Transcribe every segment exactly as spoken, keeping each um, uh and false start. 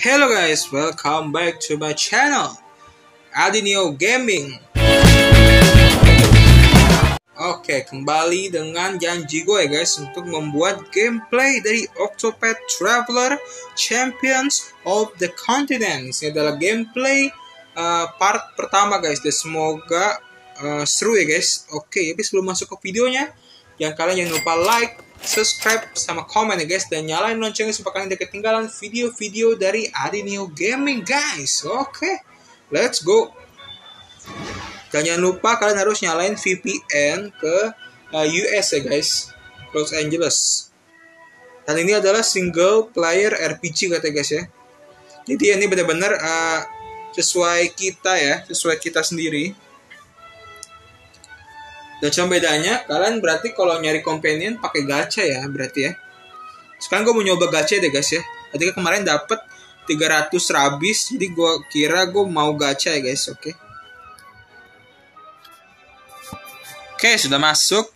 Hello guys, welcome back to my channel Adinio Gaming. Oke, kembali dengan janji gue guys untuk membuat gameplay dari Octopath Traveler Champions of the Continents. Ini adalah gameplay uh, part pertama guys, dan semoga uh, seru ya guys. Oke, tapi sebelum masuk ke videonya, yang kalian jangan lupa like, subscribe, sama komen ya guys, dan nyalain loncengnya supaya kalian tidak ketinggalan video-video dari Adinio Gaming guys. Oke, let's go. Dan jangan lupa kalian harus nyalain V P N ke uh, U S ya guys, Los Angeles. Dan ini adalah single player R P G kata guys ya. Jadi ini benar-benar uh, sesuai kita ya, sesuai kita sendiri. Dan cuma bedanya, kalian berarti kalau nyari companion pakai gacha ya, berarti ya. Sekarang gue mau nyoba gacha deh guys ya. Tadi kemarin dapet tiga ratus rabis, jadi gue kira gue mau gacha ya guys, oke. Okay. Oke, okay, sudah masuk.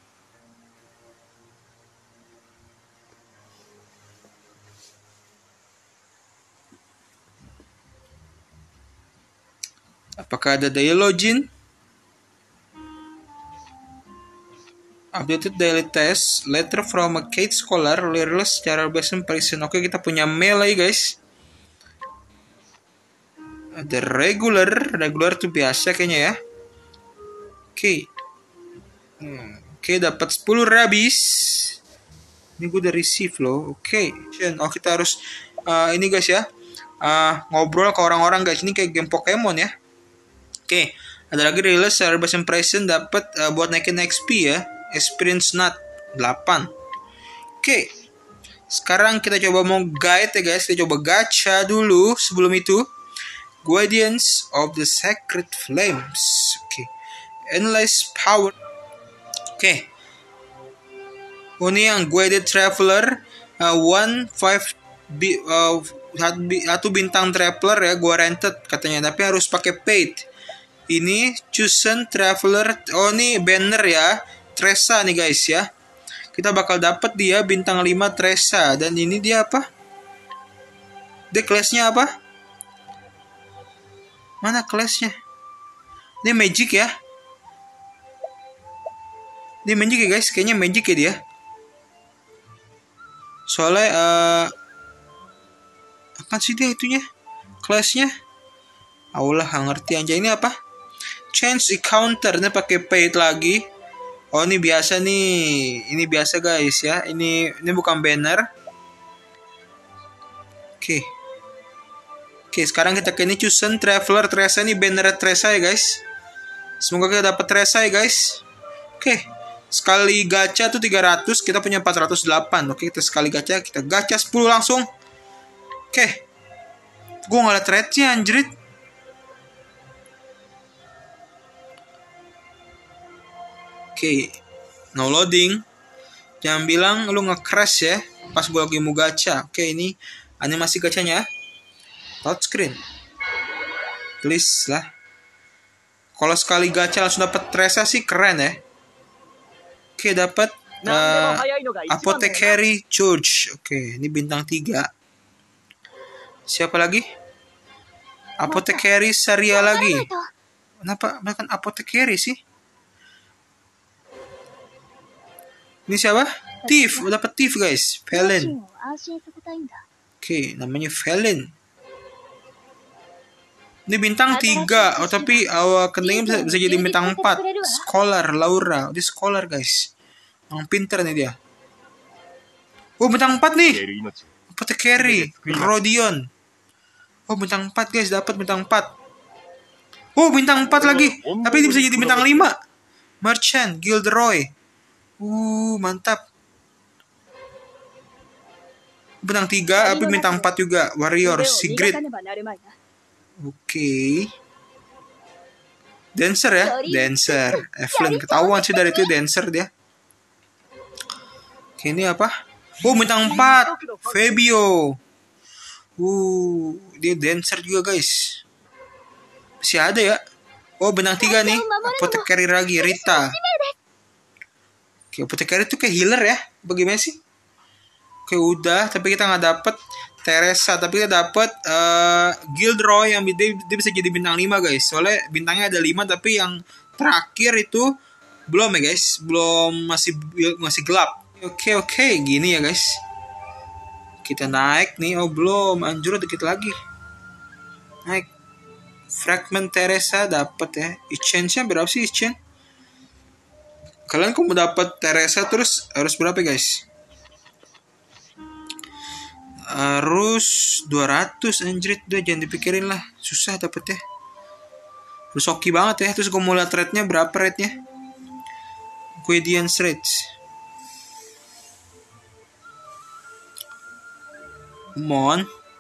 Apakah ada daily login? Updated daily test, letter from a Kate scholar, lirless secara base impression. Oke, kita punya melee guys. Ada regular, regular tuh biasa kayaknya ya. Oke, hmm. Oke, dapat sepuluh rabis. Ini gue udah receive loh. Oke, oh kita harus uh, ini guys ya, uh, ngobrol ke orang-orang guys. Ini kayak game Pokemon ya. Oke, ada lagi lirless secara base impression, dapat uh, buat naikin X P ya. Experience Nut delapan. Oke, sekarang kita coba mau guide ya guys. Kita coba gacha dulu. Sebelum itu, Guardians of the Sacred Flames. Oke, Endless Power. Oke, oh, ini yang Guided Traveler uh, one five bi, uh, satu bintang traveler ya, gua rented katanya, tapi harus pakai paid. Ini Chosen Traveler. Oh, ini banner ya, Tressa nih guys ya. Kita bakal dapat dia bintang lima Tressa. Dan ini dia apa? Dia kelasnya apa? Mana kelasnya? Ini magic ya. Ini magic ya guys. Kayaknya magic ya dia. Soalnya uh, apa sih dia itunya? Kelasnya? Allah gak ngerti aja. Ini apa? Change encounter. Ini pakai paid lagi. Oh, ini biasa nih. Ini biasa guys ya. Ini ini bukan banner. Oke. Okay. Oke, okay, sekarang kita ke ini Chosen Traveler Tressa. Ini banner Tressa ya guys. Semoga kita dapat Tressa ya guys. Oke. Okay. Sekali gacha tuh tiga ratus, kita punya empat ratus delapan. Oke, okay, kita sekali gacha, kita gacha sepuluh langsung. Oke. Okay. Gue nggak ada thread-nya anjrit. Oke, okay. No loading. Jangan bilang lu nge-crash ya pas gue lagi mau gacha. Oke, okay, ini animasi gacanya. Touch screen. Please lah. Kalau sekali gacha langsung dapat Tressa sih keren ya. Oke, okay, dapat uh, Apothecary George. Oke, okay, ini bintang tiga. Siapa lagi? Apothecary Saria lagi. Kenapa makan Apothecary sih? Ini siapa? Thief. Udah dapat Thief guys. Valen. Oke, okay, namanya Valen. Ini bintang tiga. Oh, tapi awal keningnya bisa, bisa jadi bintang empat. Scholar Laura. Dia scholar guys. Yang pinter nih dia. Oh, bintang empat nih. Apothecary Rodion. Oh, bintang empat guys. Dapat bintang empat. Oh, bintang empat lagi. Tapi ini bisa jadi bintang lima. Merchant Gilderoy. Uh, mantap. Bintang tiga, tapi bintang empat juga. Warrior, Sigrid. Oke. Okay. Dancer ya, Dancer. Evelyn, ketahuan sih dari itu Dancer dia. Oke, ini apa? Oh, bintang empat. Fabio. Uh, dia Dancer juga guys. Masih ada ya. Oh, bintang tiga nih. Apothecary lagi, Rita. Oke, Apothecary itu kayak healer ya? Bagaimana sih? Oke, udah. Tapi kita nggak dapet Teresa, tapi kita dapat uh, Gilderoy yang dia, dia bisa jadi bintang lima guys. Soalnya bintangnya ada lima tapi yang terakhir itu belum ya guys, belum, masih masih gelap. Oke oke, gini ya guys. Kita naik nih, oh belum, anjur dikit lagi. Naik. Fragment Teresa dapat ya. Exchange-nya berapa sih exchange? Kalian kalau mau dapat Teresa terus harus berapa guys? Harus dua ratus anjrit, udah jangan dipikirin lah, susah dapetnya. Terus oke banget ya. Terus gue mau lihat rate-nya berapa rate-nya. Guardian rates. Come on.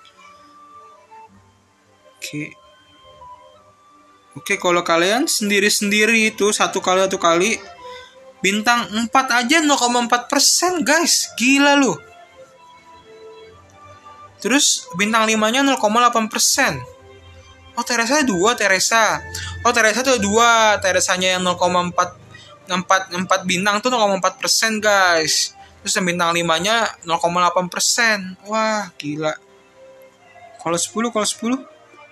Oke. Oke, kalau kalian sendiri-sendiri itu satu kali satu kali bintang empat aja nol koma empat persen guys. Gila lu. Terus bintang limanya nol koma delapan persen. Oh, Teresa dua, Teresa. Oh, Teresa tuh dua. Teresanya yang nol koma empat empat bintang tuh nol koma empat persen, guys. Terus yang bintang limanya nol koma delapan persen. Wah, gila. Kalau sepuluh, kalau sepuluh.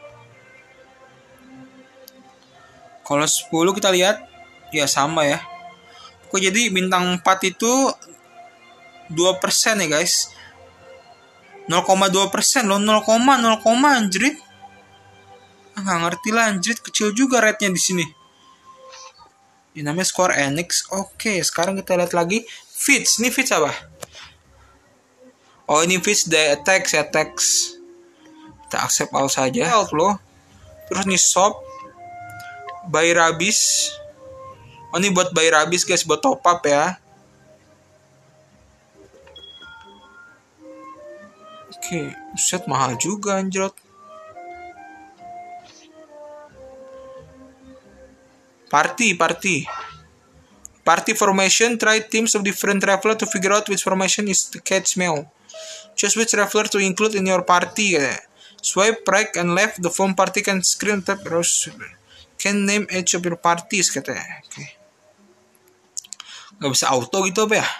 Kalau sepuluh kita lihat ya sama ya. Kok jadi bintang empat itu dua persen ya, guys. nol koma dua persen loh, nol, nol, anjrit. Nggak ngerti lah anjrit, kecil juga rate-nya di sini. Ini namanya Square Enix. Oke, sekarang kita lihat lagi feeds. Ini feeds apa? Oh, ini feeds the attacks ya, attacks. Kita accept all saja. Health loh. Terus nih shop. Buy Rabis. Oh, ini buat buy Rabis guys, buat top up ya. Oke, set mahal juga anjrot. Party, party. Party formation, try teams of different traveler to figure out which formation is the cat's meow. Choose which traveler to include in your party. Swipe right and left, the phone party can screen tap rose. Can name each of your parties katanya. Oke. Gak bisa auto gitu apa ya?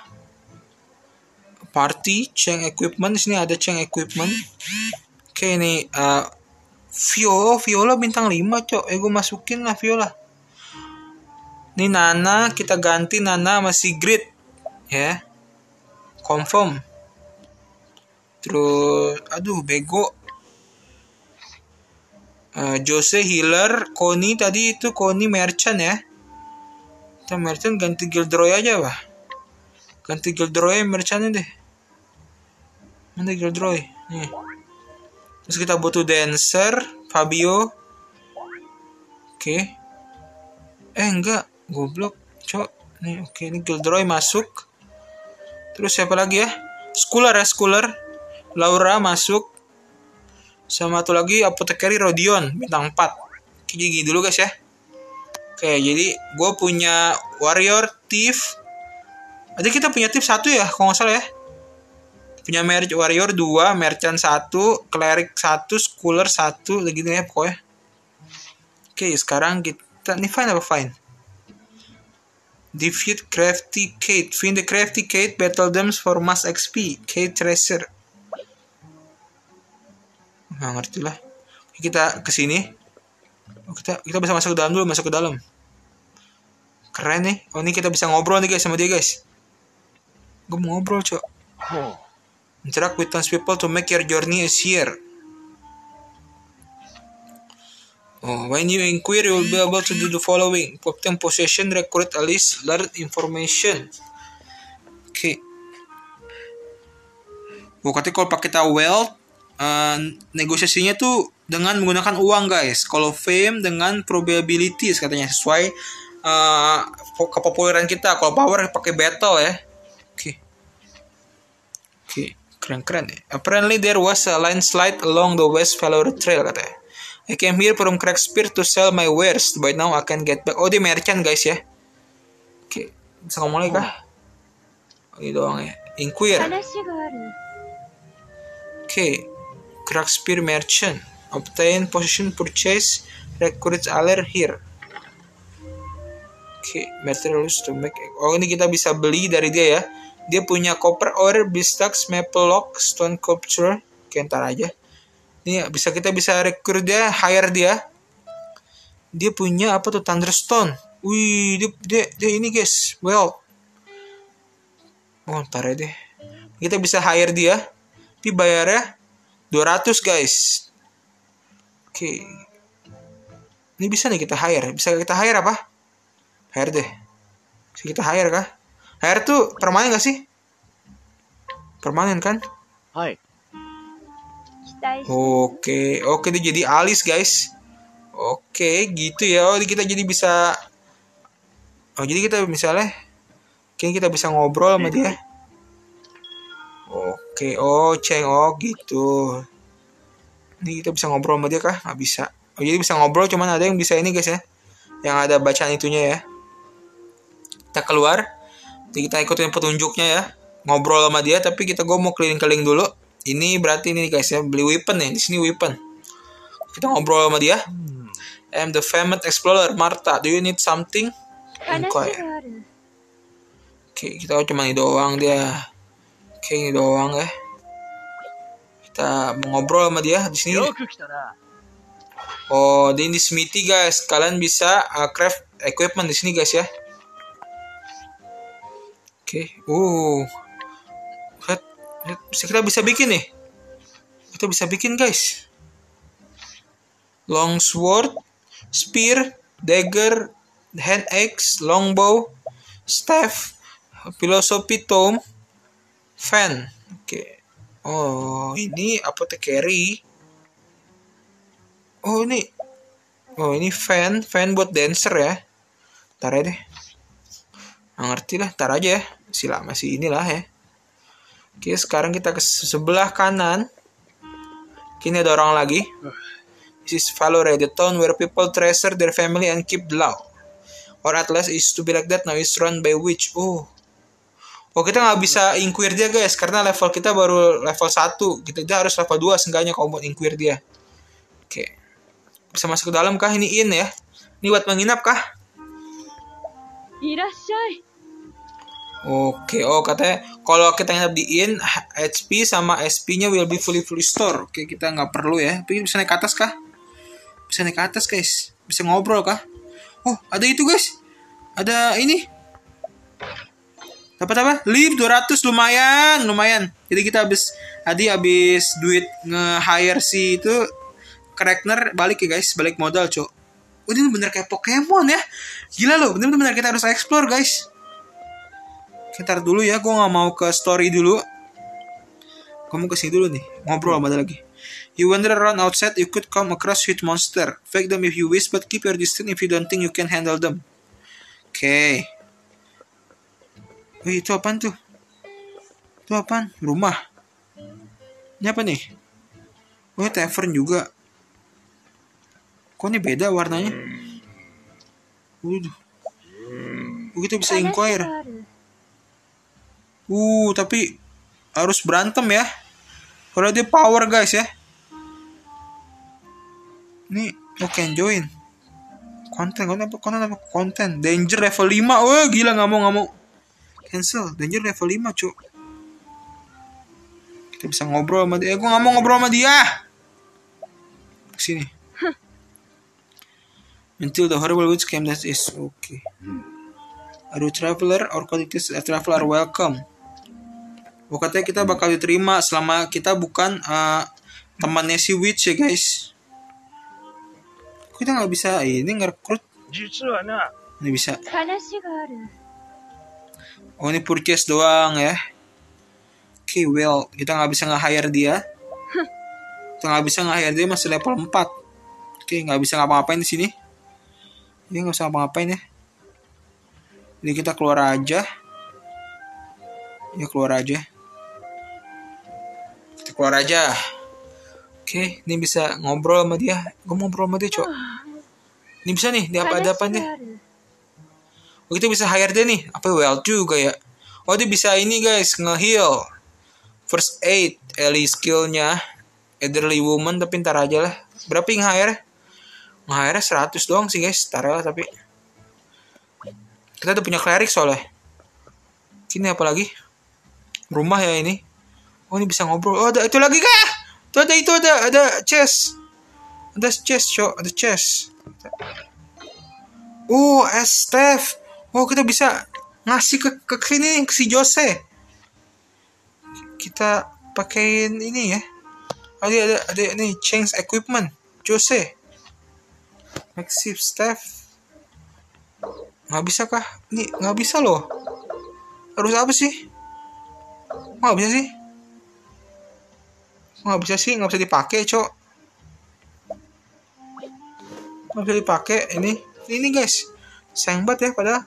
Party, change equipment. Di sini ada change equipment. Oke, ini uh, Viola, Viola bintang lima, cok. Eh, gue masukin lah Viola. Ini Nana, kita ganti Nana sama Sigrid. Ya. Confirm. Terus, aduh, bego. Uh, Jose healer, Connie tadi itu Connie merchant ya. Kita merchant ganti Gilderoy aja, bah. Ganti Gilderoy merchantnya deh. Mana Gilderoy? Nih. Terus kita butuh dancer, Fabio. Oke. Eh enggak, goblok, cok. Nih, oke, ini Gilderoy masuk. Terus siapa lagi ya? Schooler ya, Schooler. Laura masuk. Sama satu lagi apotekari Rodion, bintang empat. Oke, gini dulu guys ya. Oke, jadi gue punya warrior, thief. Ada kita punya thief satu ya, kalau nggak salah ya. Punya merch warrior dua, merchant satu, cleric satu, schooler satu, lagi nih ya pokoknya. Oke, sekarang kita nih fine apa fine? Defeat Crafty Kate. Find the Crafty Kate, battle them for mass X P. Kate Treasure. Nggak ngerti lah. Kita kesini. Oh, kita kita bisa masuk ke dalam dulu, masuk ke dalam. Keren nih. Oh, ini kita bisa ngobrol nih guys sama dia guys. Gue mau ngobrol, cok. Interact with townspeople to make your journey easier. Oh, when you inquire, you will be able to do the following: obtain possession, recruit a list, learn information. Oke. Okay. Pokoknya kalau pakai kita wealth, uh, negosiasinya tuh dengan menggunakan uang guys. Kalau fame dengan probabilities katanya sesuai uh, kepopuleran kita. Kalau power pakai battle ya. Oke. Okay. Oke, okay. Keren-keren ya. Apparently there was a landslide along the West Valour Trail katanya. I came here from Crackspear to sell my wares. By now I can get back. Oh, dia merchant guys ya. Oke, okay. Bisa ngomong lagi kah? Oh, ini doang ya. Inquire. Oke, okay. Crackspear merchant. Obtain position purchase. Recruits aller here. Oke, okay. Materials to make. Oh, ini kita bisa beli dari dia ya. Dia punya copper ore, beeswax, maple log, stone sculpture. Oke, ntar aja. Ini bisa kita bisa rekrut dia, hire dia. Dia punya apa tuh, Thunderstone. Wih, dia, dia, dia ini guys. Well. Oh, ntar aja deh. Kita bisa hire dia. Tapi bayarnya dua ratus guys. Oke. Ini bisa nih kita hire. Bisa kita hire apa? Hire deh. Bisa kita hire kah? Hire tuh permanen gak sih? Permanen kan? Hai. Oke, oke dia jadi alis guys. Oke, gitu ya. Oh, kita jadi bisa. Oh, jadi kita misalnya, oke kita bisa ngobrol sama dia. Oke, oh ceng, oh gitu. Ini kita bisa ngobrol sama dia kah? Nggak bisa. Oh, jadi bisa ngobrol, cuman ada yang bisa ini guys ya. Yang ada bacaan itunya ya. Kita keluar. Jadi kita ikutin petunjuknya ya. Ngobrol sama dia, tapi kita gue mau keliling-keliling dulu. Ini berarti ini guys ya, beli weapon ya. Di sini weapon. Kita ngobrol sama dia. I'm the famous explorer, Martha. Do you need something? Inquire. Oke, kita cuma ini doang dia. Oke, ini doang ya. Kita mau ngobrol sama dia di sini. Oh, di ini smithy guys. Kalian bisa uh, craft equipment di sini guys ya. Oke, uh, lihat, lihat, kita bisa bikin nih. Kita bisa bikin guys. Long sword, spear, dagger, hand axe, longbow, staff, philosophy tome, fan. Oke. Oh, ini apothecary. Oh, ini. Oh, ini fan, fan buat dancer ya. Ntar aja deh. Nggak ngerti lah, ntar aja ya. Sila masih inilah ya. Oke, sekarang kita ke sebelah kanan. Kini ada orang lagi. This is Valore, the town where people treasure their family and keep the law. Or at least is to be like that, now is run by witch. Oh. Oh, kita nggak bisa inquire dia guys, karena level kita baru level satu. Kita harus level dua seenggaknya kalau mau inquire dia. Oke. Bisa masuk ke dalam kah? Ini in ya. Ini buat menginap kah? Irashai. Oke, oh katanya kalau kita nginap di in, H P sama S P-nya will be fully fully store. Oke, kita nggak perlu ya. Tapi bisa naik ke atas kah? Bisa naik ke atas guys. Bisa ngobrol kah? Oh, ada itu guys. Ada ini. Dapat apa? Leave dua ratus, lumayan, lumayan. Jadi kita habis tadi habis duit nge-hire si itu Krekner, balik ya guys, balik modal, Cok. Oh, ini bener kayak Pokemon ya. Gila loh, bener-bener kita harus explore guys. Ntar dulu ya, gue gak mau ke story dulu. Gue mau kesini dulu nih, ngobrol sama dia lagi. You wander around outside, you could come across sweet monster. Fake them if you wish, but keep your distance if you don't think you can handle them. Oke. Okay. Wih, itu apaan tuh? Itu apaan? Rumah. Ini apa nih? Oh, tavern juga. Kok ini beda warnanya? Waduh. Oh, kita bisa inquire. Uh, tapi harus berantem ya. Kalau dia power guys ya. Ini oh can join. Konten, konten apa? Konten apa? Konten. Danger level lima. Wah, gila nggak mau nggak mau. Cancel. Danger level lima, Cuk. Kita bisa ngobrol sama dia. Eh, gue nggak mau ngobrol sama dia. Sini. Until the horrible witch came, that is okay. Are you traveler or collectors? A traveler are welcome. Oh, katanya kita bakal diterima selama kita bukan uh, temannya si witch ya guys. Kita nggak bisa ini ngerekrut. Ini bisa. Oh, ini purchase doang ya. Oke, okay, well kita nggak bisa nge-hire dia. Kita nggak bisa nge-hire dia, masih level empat. Oke, okay, nggak bisa ngapa-ngapain di sini. Ini nggak usah ngapa-ngapain ya. Jadi kita keluar aja. Ya keluar aja. Kita keluar aja. Oke, ini bisa ngobrol sama dia. Gue mau ngobrol sama dia, Cok. Ini bisa nih, dia apa ada apa nih? Oh, kita bisa hire dia nih. Apa well juga ya? Oh, dia bisa ini guys, nge-heal. First aid, Ellie skillnya. Elderly woman, tapi ntar aja lah. Berapa yang hire? Nge-hire seratus doang sih guys. Ntar lah tapi. Kita udah punya cleric soalnya. Ini apa lagi? Rumah ya ini. Oh, ini bisa ngobrol. Oh, ada itu lagi kah? Tuh ada itu ada ada chest. Ada chest, cok, ada chest. Oh, es Steph. Oh, kita bisa ngasih ke ke sini ke si Jose. Kita pakein ini ya. Ada ada ada nih change equipment Jose. Maxi Steph. Nggak bisa kah? Ini nggak bisa loh. Harus apa sih? Nggak bisa sih. Nggak bisa sih, nggak bisa dipakai, cok. Nggak bisa dipakai ini. Ini guys, sayang banget ya padahal.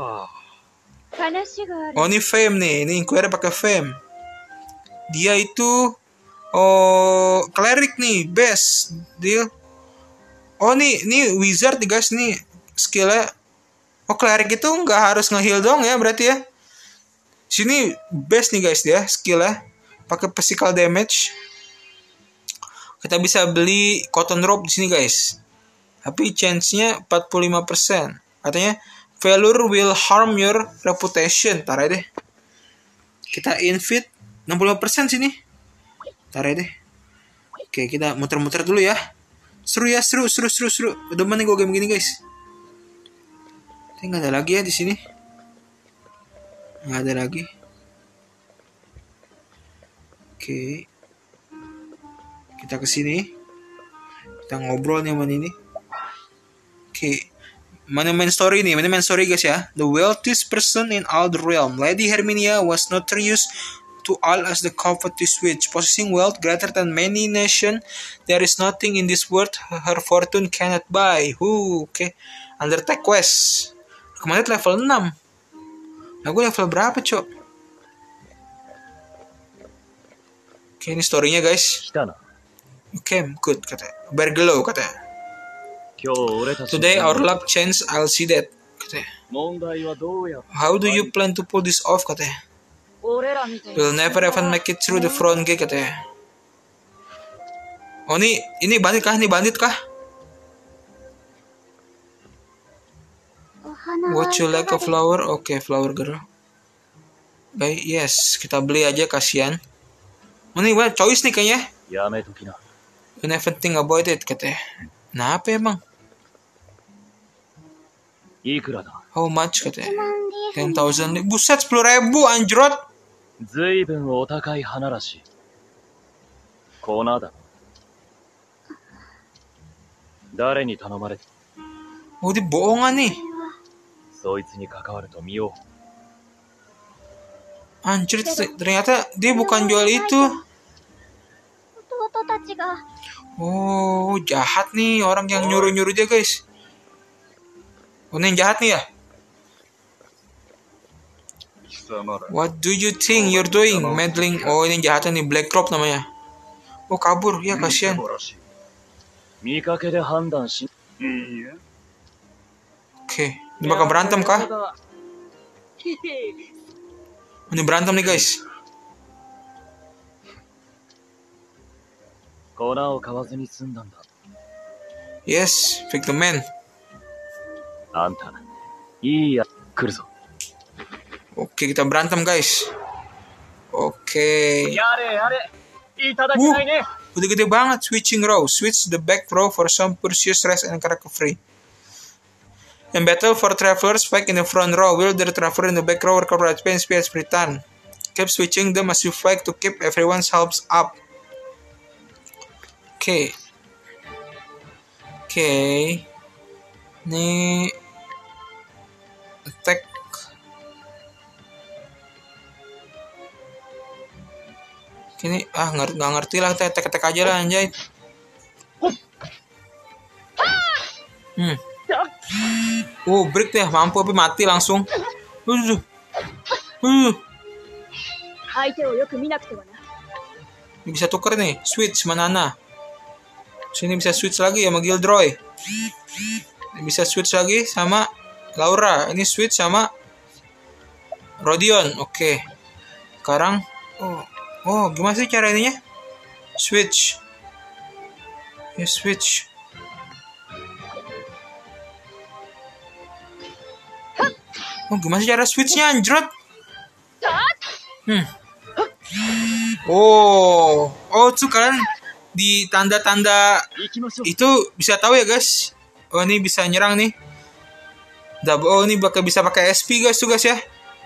Oh ini fame nih, ini inquiry pakai fame. Dia itu oh cleric nih, best deal. Oh nih, nih wizard nih guys nih skillnya. Oh cleric itu nggak harus nge-heal dong ya berarti ya. Sini best nih guys dia skillnya, pakai physical damage. Kita bisa beli cotton rope di sini guys. Tapi chance-nya empat puluh lima persen. Katanya failure will harm your reputation. Taruh deh. Kita invite enam puluh lima persen sini. Taruh deh. Oke, kita muter-muter dulu ya. Seru ya, seru, seru, seru, seru. Udah mana gue game gini guys. Tapi nggak ada lagi ya di sini. Nggak ada lagi. Oke. Kita ke sini. Kita ngobrol nih sama ini. Oke, mana main story nih, mana main story guys ya. The wealthiest person in all the realm, Lady Herminia, was notorious to all as the covetous witch, possessing wealth greater than many nations. There is nothing in this world her fortune cannot buy. Huh, oke. Okay. Undertake quest. Kemarin level enam. Nah, gue level berapa, cok? Oke, okay, ini storynya guys. Oke, okay, good kata. Bergelow kata. Today our luck changed, I'll see that. Katanya. How do you plan to pull this off? Katanya. We'll never ever make it through the front gate. Katanya. Oh ini ini bandit kah? Ini bandit kah? What you like a flower? Oke, okay, flower girl. Baik, yes, kita beli aja kasihan. Oh ini banyak choice nih kayaknya. You never think about it katanya. Nah apa emang? How much katanya? ten thousand. Buset, sepuluh ribu anjrot. Oh dia bohongan nih. Anjir, ternyata dia bukan jual itu. Oh jahat nih orang yang nyuruh-nyuruh dia guys. Oh ini yang jahat nih ya. What do you think you're doing? Meddling. Oh ini yang jahatnya nih, Blackrobe namanya. Oh kabur, ya kasihan. Oke, okay. Ini bakal berantem kah? Ini berantem nih guys. Yes, pick the man. Oke, kita berantem guys. Oke. Uh, udah gede banget. Switching row. Switch the back row for some precious rest and recovery. In battle for travelers, fight in the front row. Will the traveler in the back row recover at pain speed every turn? Keep switching them as you fight to keep everyone's health up. Oke. Okay. Oke. Okay. Ini attack. Ini ah nggak nggak ngerti lah, kita attack attack aja lah anjay. Hmm. Oh break deh, mampu tapi mati langsung. Uh. Uh. Ini bisa tuker nih, switch Manana. Sini bisa switch lagi sama Gildroy. Ini bisa switch lagi sama Laura. Ini switch sama Rodion. Oke. Okay. Sekarang oh, oh gimana sih cara ininya? Switch. Ya switch. Oh gimana sih cara switchnya anjrot? Hmm. Oh, oh tuh kalian di tanda-tanda itu bisa tahu ya guys. Oh ini bisa nyerang nih. Double, oh ini bakal bisa pakai S P guys tuh guys ya.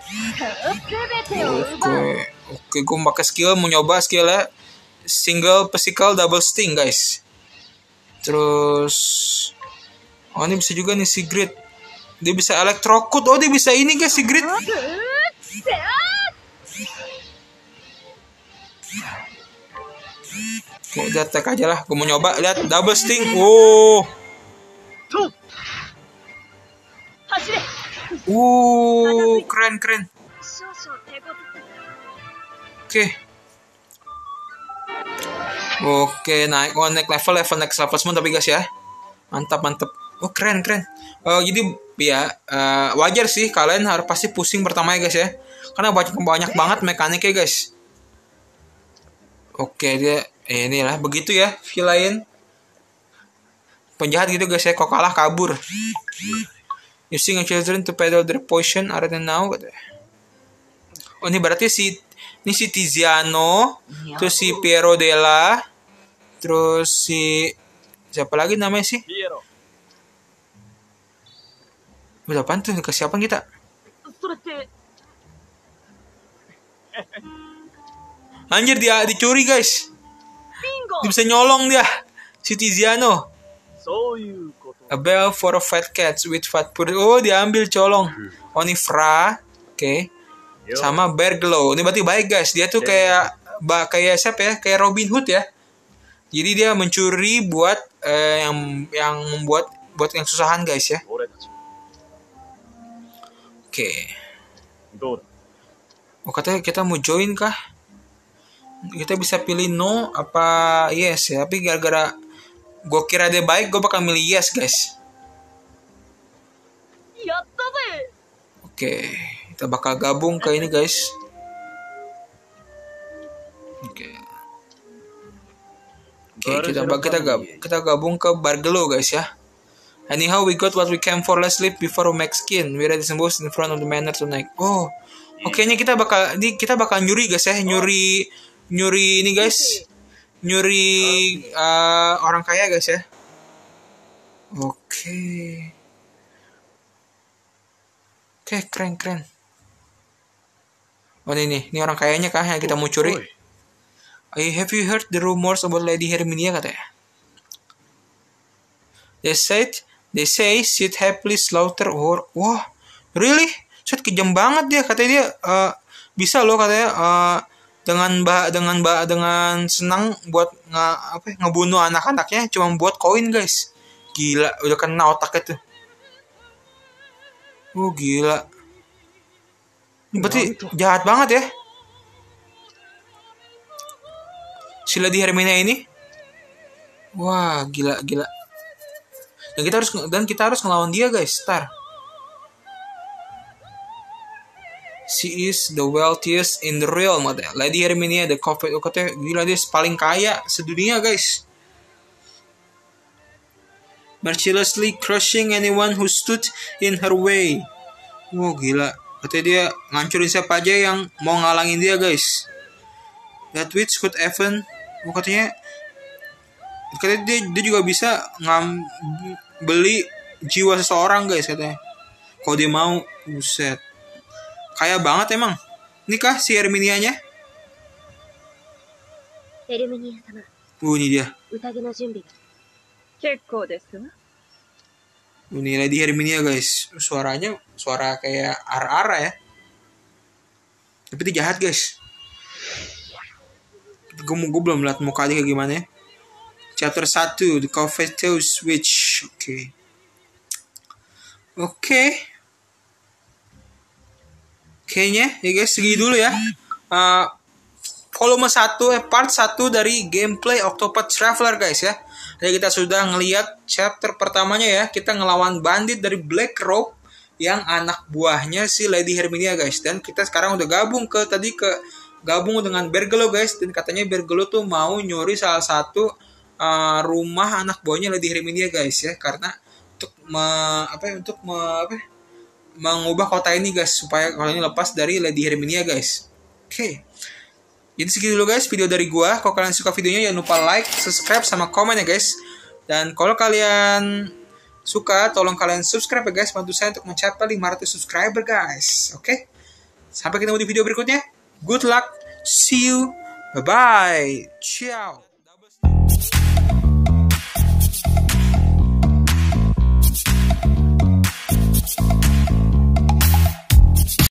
Oke, oke gue pakai skill, mau nyoba skillnya single physical double sting guys. Terus, oh ini bisa juga nih si Grid. Dia bisa electrocute, oh dia bisa ini guys si Grid. Oke, udah attack aja lah. Gue mau nyoba, lihat double sting. Oh. Uh, keren keren. Oke. Oke, naik oh, naik level level next level semua tapi guys ya. Mantap mantap. Oh, keren keren. Oh, jadi ya uh, wajar sih kalian harus pasti pusing pertama ya guys ya. Karena banyak banyak banget mekaniknya guys. Oke, dia eh, inilah begitu ya, villain. Penjahat gitu guys ya, kok kalah kabur. Using a children to peddle their poison are than now. Oh ini berarti si ini si Tiziano, terus si Piero Della, terus si siapa lagi namanya sih? Berapaan tuh ke siapa kita? Anjir dia dicuri guys. Dia bisa nyolong dia si Tiziano. A bell for a fat cat with fat pur. Oh diambil colong. Oh ini Fra. Oke. Okay. Sama Berglow. Ini berarti baik guys. Dia tuh kayak ba, kayak siapa ya? Kayak Robin Hood ya. Jadi dia mencuri buat eh, yang yang membuat buat yang susahan guys ya. Oke. Okay. Oh katanya kita mau join kah? Kita bisa pilih no apa yes ya. Tapi gara-gara gue kira dia baik, gue bakal milih yes guys. Oke, kita bakal gabung ke ini guys. Oke, oke kita kita gabung kita gabung ke Bargelo guys ya. Anyhow, we got what we came for. Let's sleep before we make skin. We ready to boast in front of the manor tonight. Oh, oke okay, ini kita bakal ini kita bakal nyuri guys ya, nyuri nyuri ini guys. Nyuri uh, orang kaya guys ya. Oke. Okay. Oke, okay, keren keren. Oh ini nih, ini orang kayanya kah yang kita mau curi? I have you heard the rumors about Lady Herminia katanya? They said, they say she'd happily slaughter or wah, really? Set kejam banget dia katanya dia uh, bisa loh katanya uh, dengan bah dengan bah dengan senang buat nge apa ngebunuh anak-anaknya cuma buat koin guys. Gila, udah kena otaknya tuh. Oh gila. Ini berarti jahat banget ya. Si Lady Herminia ini. Wah, gila gila. Dan kita harus dan kita harus ngelawan dia guys, Star. She is the wealthiest in the realm. Lady Herminia the coffee. Oh, katanya gila dia paling kaya sedunia guys. Mercilessly crushing anyone who stood in her way. Wow gila. Katanya dia ngancurin siapa aja yang mau ngalangin dia guys. That which could even. Oh, katanya katanya dia, dia juga bisa ngam beli jiwa seseorang guys katanya. Kalau dia mau, buset. Kaya banget emang. Ini kah si Herminia-nya? Herminia-sama. Uh, ini dia. Utage no junbi. Ini Lady Herminia guys. Suaranya suara kayak ara-ara ya. Tapi dia jahat guys. Gue, gue belum lihat muka dia kayak gimana ya. Chapter satu, The Covetous Witch. Oke. Okay. Oke. Okay. Kayaknya ya guys segini dulu ya. Uh, volume satu eh part satu dari gameplay Octopath Traveler guys ya. Jadi kita sudah ngelihat chapter pertamanya ya. Kita ngelawan bandit dari Black Robe yang anak buahnya si Lady Herminia guys. Dan kita sekarang udah gabung ke tadi ke gabung dengan Bergelo guys. Dan katanya Bergelo tuh mau nyuri salah satu uh, rumah anak buahnya Lady Herminia guys ya. Karena untuk me, apa ya, untuk me, apa ya, mengubah kota ini guys supaya kalau ini lepas dari Lady Herminia guys. Oke. Okay. Jadi segitu dulu guys video dari gua. Kalau kalian suka videonya jangan lupa like, subscribe, sama komen ya guys. Dan kalau kalian suka, tolong kalian subscribe ya guys. Bantu saya untuk mencapai lima ratus subscriber guys. Oke? Okay? Sampai ketemu di video berikutnya. Good luck. See you. Bye-bye. Ciao.